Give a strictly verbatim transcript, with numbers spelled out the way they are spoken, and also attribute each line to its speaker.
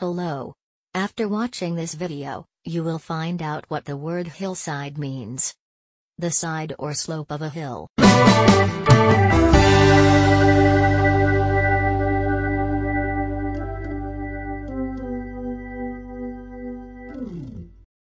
Speaker 1: Hello. After watching this video, you will find out what the word hillside means. The side or slope of a hill.